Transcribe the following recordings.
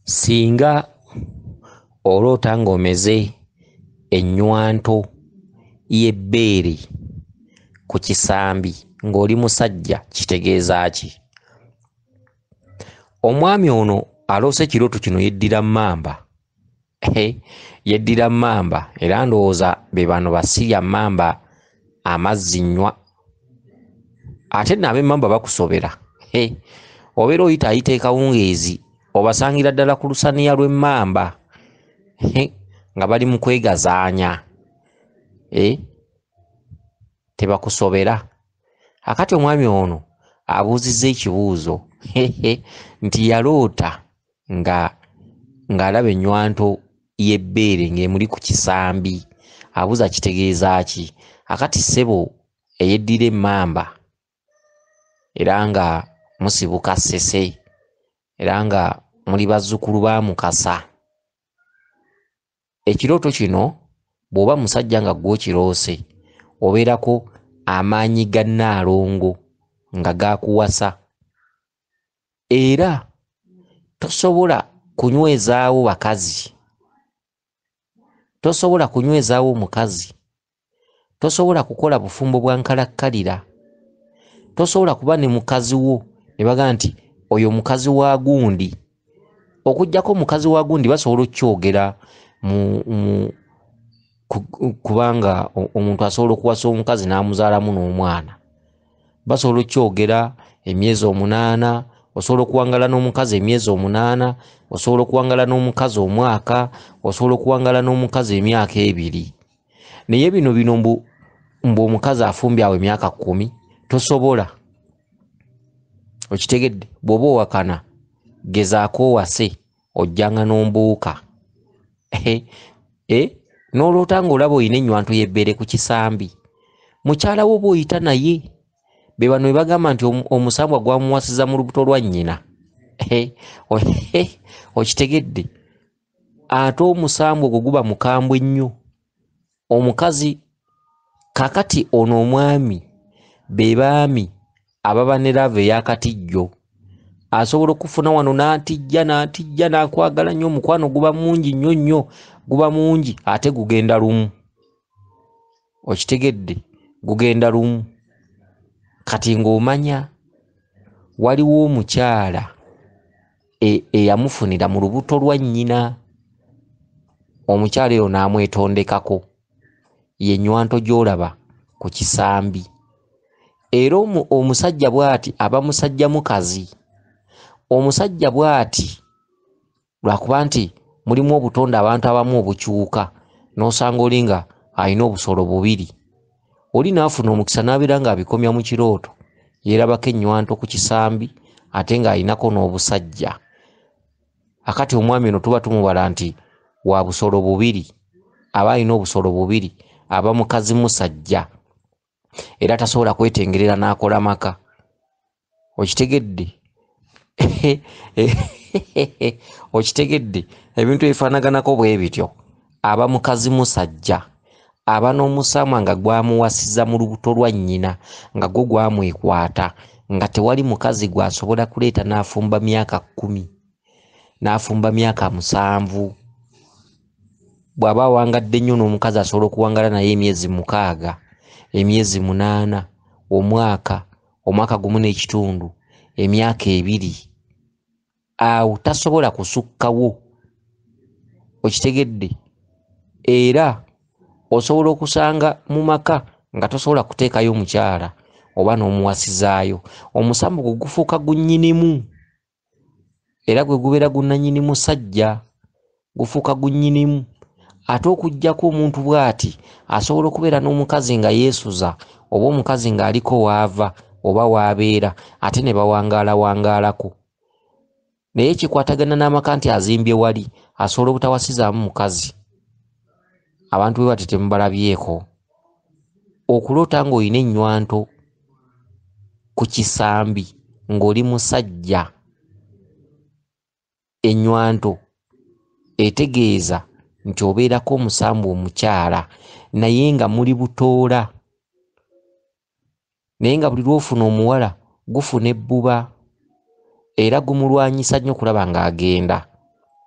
Singa oloota ng'omeze ennywanto y'ebbeere ku kisambi ng'oli musajja kitegeeza ki? Omwami ono aloose ekirooto kino yeddira mmamba. Yeddira mmamba era ndowooza be bano basirya mmamba amazzi nnywa. Ate nno ab'emmamba bakusobera. Obeera oyita ayita ekawungeezi obasangira ddala ku lusaniya lw'emmamba nga bali mu kwegazaanya. Tebakusobera. Akati omwami ono abuuzizza ekibuuzo nti yaloota ng'alaba ennywanto y'ebbeere ng'emuli ku kisambi. Abuuza kitegeeza ki? Akati ssebo eyeddira emmamba era nga musibuka ssese era nga muli bazzukulu ba Mukasa. Ekirooto kino bw'oba musajja nga gw'okiroose obeerako amaanyi ga Nnaalongo nga gaakuwasa era tosobola kunywezaawo bakazi, tosobola kunywezaawo omukazi, tosobola kukola bufumbo bwa nkalakkalira, tosobola kuba ne mukazi wo ne bagamba nti oyo mukazi wa gundi. Okuggyako omukazi wa gundi basobola okkyogera kubanga omuntu asobola okuwasa omukazi n'amuzaalamu n'omwana. Basobola okkyogera emyezi 8, osobola okuwangala n'omukazi emyezi 8, osobola okuwangala n'omukazi omwaka, osobola okuwangala n'omukazi emyaka 2. Naye bino mbu omukazi afumbye awo emyaka 10 tosobola. Okitegedde? Bw'oba owakana gezaako owase ojjanga n'ombuuka. N'oloota ng'olaba olina ennywanto y'ebbeere ku kisambi. Mukyala wo bw'oyita naye be bano be bagamba nti omusambwa gwamuwasiza mu lubuto lwa nnyina. Okitegedde? Ate omusambwa ogwo guba mukambwe nnyo. Omukazi kakati ono omwami be baami ababa ne lava ey'akatijjo. Asobola okufuna wano n'atijja n'akwagala nnyo, omukwano guba mungi nnyo, guba mungi ate gugenda lumu. Okitegedde? Gugenda lumu. Kati ng'omanya waliwo omukyala eyamufunira mu lubuto lwa nnyina. Omukyala eyo n'amwetondekako ye nnywanto gy'olaba ku kisambi. Era omusajja bw'ati aba musajja mukazi. Omusajja bw'ati lwakuba nti mulimu obutonde abantu abamu obukyuka n'osanga oli nga alina obusolo 2. Oli n'afuna omukisa n'abeera ng'abikomya mu kirooto yeerabako ennywanto ku kisambi ate ng'alinako n'obusajja. Akati omwami ono tuba tumubala nti wa busolo 2, aba alina obusolo 2, aba mukazi musajja era tasobola kwetengerera n'akola maka. Okitegedde? Okitegedde? Ebintu ebifaanaganako bwe bityo. Aba mukazi musajja, aba n'omusamwa nga gwamuwasiza mu lubuto lwa nnyina nga gwo gwamwekwata nga tewali mukazi gw'asobola kuleeta n'afumba myaka 10, n'afumba myaka 7. Bw'aba awangadde nnyo n'omukazi asobola okuwangala naye emyezi 6, emyezi 8, omwaka 1.5, emyaka 2. Awo tasobola kusukkawo. Okitegedde? Era osobola okusanga mu maka nga tosobola kuteekayo omukyala oba n'omuwasizaayo. Omusambu gwe gufuuka gunnyinimu era gwe gubeera gunnannyini musajja, gufuuka gunnyinimu. Ate okuggyako omuntu bw'ati asobola okubeera n'omukazi nga yeesuza oba omukazi ng'aliko waava oba waabeera ate ne bawangaalawangaalako. Naye kikwatagana n'amaka nti azimbye wali asobola obutawasizaamu mukazi. Abantu bwe bati temubalabyeko. Okuloota ng'olina ennywanto ku kisambi ng'oli musajja, ennywanto etegeeza nti obeerako omusambwa omukyala naye nga muli butoola. Naye nga buli lw'ofuna omuwala gufuna ebbuba era gumulwanyisa nnyo kulaba ng'agenda.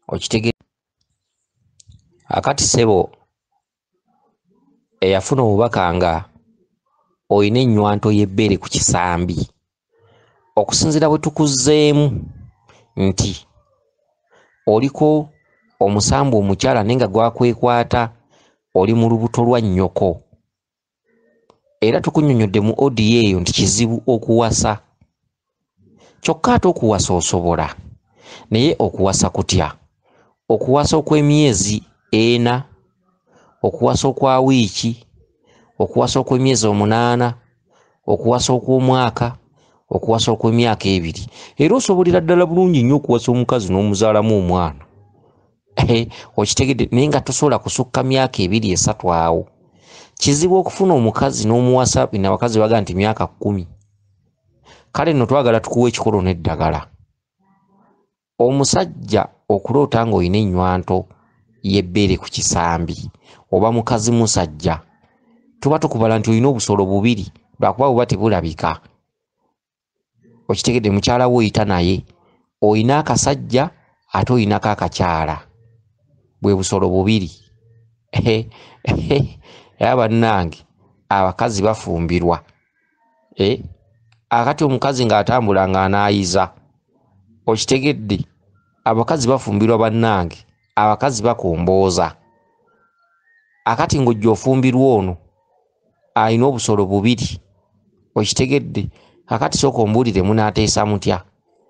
Okitegedde akati ssebo eyafuna obubaka nga oyina ennywanto y'ebbeere ku kisambi okusinziira bwe tukuzzeemu nti oliko omusambu omukyala naye nga gwakwekwata oli mu lubuto lwa nnyoko era tukunnyonnyodde mu odiyo eyo nti kizibu okuwasa kyokka ate okuwasa osobola naye okuwasa kutya okuwasa okw'emyezi 4 okuwasa okwa wiiki okuwasa okw'emyezi 8 okuwasa okw'omwaka okuwasa okw'emyaka 2 era osobolera ddala bulungi nnyo okuwasa omukazi n'omuzaalamu omwana okitegedde naye nga tosobola kusukka myaka 2-3 awo kizibu okufuna omukazi n'omuwasa bina abakazi baga nti myaka 10 kale nno twagala tukuwa ekikolo n'eddagala omusajja okuloota ng'olina ennywanto y'ebbeere ku kisambi oba mukazi musajja tuba tukubala nti olina obusolo 2 lwakuba buba tebulabika okitegedde mukyala we oyita naye olina akasajja ate olinako akakyala bwe busolo 2 era bannange abakazi bafumbirwa akati omukazi ng'atambula ng'anaayiza okitegedde abakazi bafumbirwa bannange abakazi bakombooza akati ng'ojja ofumbirwa ono alina obusolo 2 okitegedde akati sooka ombuulire munaateesa mutya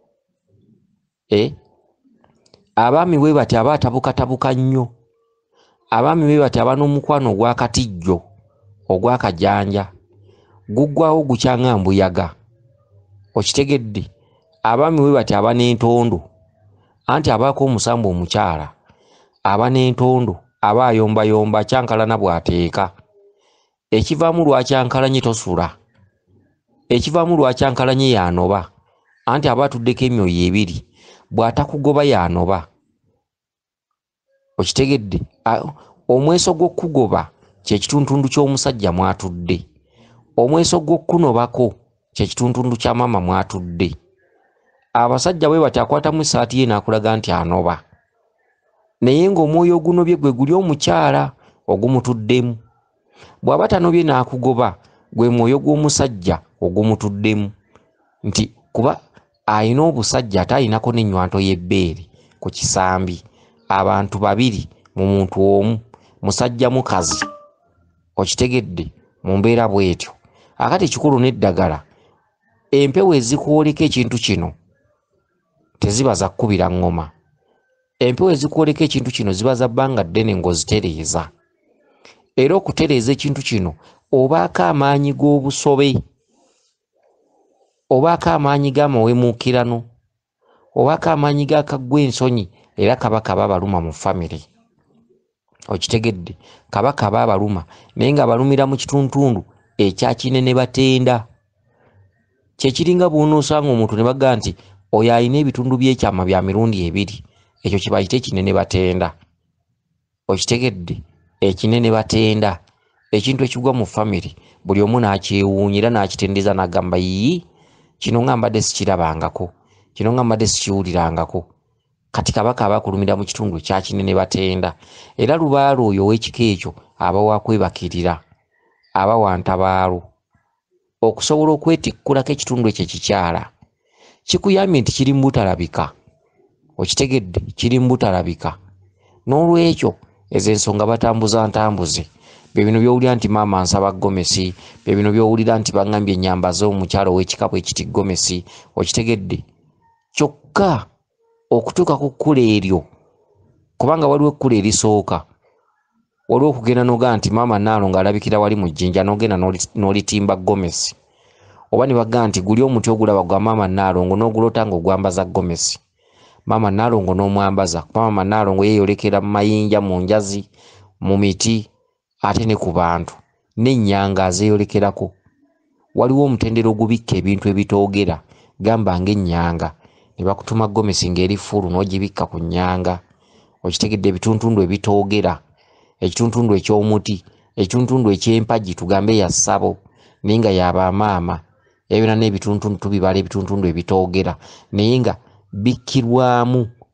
abaami bwe bati aba atabukatabuka nnyo abaami bwe bati aba n'omukwano ogw'akatijjo ogw'akajanja guggwawo gukyanga mbuyaga okitegedde abaami bwe bati aba n'entondo anti abaako omusambu omukyala aba n'entondo aba ayombayomba kyankalana bw'ateeka ekivaamu lwakyankalanye tosula ekivaamu lwakyankalanye yanoba anti aba atuddeko emyoyo 2 bw'atakugoba yanoba okitegedde omweso gw'okugoba kyekituntundu ky'omusajja mwatudde omweso gw'okunobako kyekituntundu kya maama mwatudde abasajja bwe bati akwatamu essaati ye n'akulaga nti anoba naye ng'omwoyo ogunobye gwe guli omukyala ogumutuddemu bw'aba tanobye n'akugoba gwe mwoyo gw'omusajja ogumutuddemu nti kuba ayina obusajja ate ayinako n'ennywanto y'ebbeere ku kisambi abantu 2 mu muntu omu musajja mukazi okitegedde mu mbeera bw'etyo akati ekikulu n'eddagala empewo ezikwoleka ekintu kino teziba za kkubira ngoma empewo ezikwoleka ekintu kino ziba za bbanga ddene ng'ozitereeza era okutereeza ekintu kino obaako amaanyi g'obusobe obaako amaanyi g'amawemuukirano obaako amaanyi g'akaggwa ensonyi era kabaka baabaluma mu famire okitegedde kabaka baabaluma naye nga balumira mu kituntundu ekyakinene batenda kyekiringa bw'onoosanga omuntu ne baga nti oyo alina ebitundu by'ekyama bya mirundi 2 ekyo kibayite ekinene batenda okitegedde ekinene batenda ekintu ekigwa mu famire buli omu n'akyewuunyira n'akitendeeza n'agamba yii kino nga mbadde sikirabangako kino nga mbadde sikiwulirangako kati kabaka abakulumira mu kitundu kyakinene batenda era lubaalo oyo ow'ekika ekyo aba wakwebakirira aba wantabaalo okusobola okwetikkulako ekitundu ekyo ekikyala kikuyambye nti kiri mbutalabika okitegedde kiri mbutalabika n'olwekyo ezo ensonga batambuza ntambuze bye bino by'owulira nti maama nsaba gomesi bye bino by'owulira nti baŋŋambye ennyambaze omukyalo w'ekikapu ekiti gomesi okitegedde kyokka okutuuka ku kkula eryo kubanga waliwo ekkula erisooka waliwo okugenda n'ogaa nti maama Nnaalongo alabikira wali mu jjinja n'ogenda n'olitimba gomesi oba ne bagaa nti guli omuti ogulaba gwa maama Nnaalongo n'ogulota ng'ogwambaza gomesi maama Nnaalongo n'omwambaza kuba maama Nnaalongo yeeyolekera mu mayinja mu njazi mu miti ate ne ku bantu n'ennyanga azeeyolekerako waliwo omutendera ogubikka ebintu ebitoogera gamba ng'ennyanga ne bakutuma gomesi ng'eri fulu n'ogibikka ku nnyanga okitegedde ebituntundu ebitoogera ekituntundu eky'omuti ekituntundu eky'empagi tugambe ya ssabo naye nga y'abamaama ebyona n'ebituntundu tubibala ebituntundu ebitoogera naye nga bikkirwamu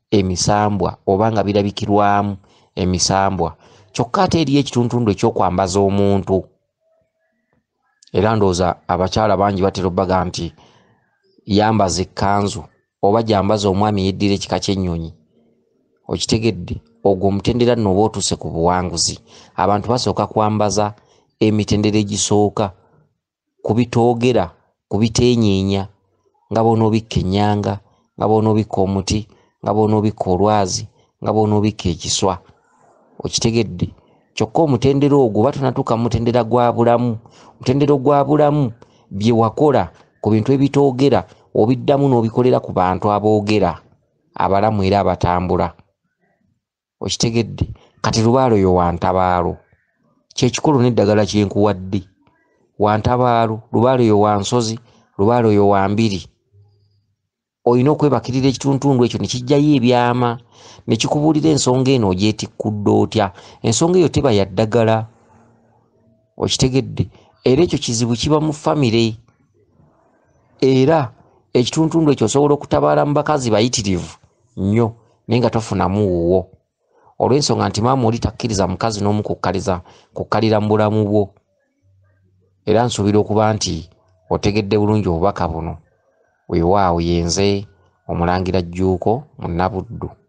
emisambwa oba nga birabikirwamu emisambwa, kyokka ate eriyo ekituntundu ekyokwambaza omuntu. Era ndowooza abakyala bangi batera obbaga nti yambaza ekkanzu oba gyambaza omwami yeddira ekika ky'ennyonyi. Okitegedde? Ogwo omutendera nno oba otuuse ku buwanguzi. Abantu basooka kwambaza emitendera egisooka kubitoogera, kubiteenyeenya, nga bw'onoobikka ennyanga, nga bw'onoobikka omuti, nga bw'onoobikka olwazi, nga bw'onoobikka ekiswa. Okitegedde? Kyokka omutendera ogwo oba tonatuuka mu mutendera gwa bulamu. Omutendera gwa bulamu bye wakola ku bintu ebitoogera obiddamu n'obikolera ku bantu aboogera, abalamu era abatambula. Okitegedde? Kati Lubaale oyo wantabaalo, kyekikulu n'eddagala kyenkuwadde. Wantabaalo, Lubaale oyo wansozi, Lubaale oyo wambiri. Olina okwebakirira ekituntundu ekyo ne kijjayo ebyama ne kikubuulira ensonga eno ogyetikkudde otya. Ensonga eyo teba ya ddagala. Okitegedde? Era ekyo kizibu kiba mu famire. Era ekituntundu ekyo osobola okutabaala mu bakazi bayitirivu nnyo naye nga tofunamu wuwo, olw'ensonga nti maama oli takkiriza mukazi n'omu kukkalira mu bulamu bwo. Era nsuubira okuba nti otegedde bulungi obubaka buno. Weewaawo yenze Omulangira Jjuuko mu Nnabuddu.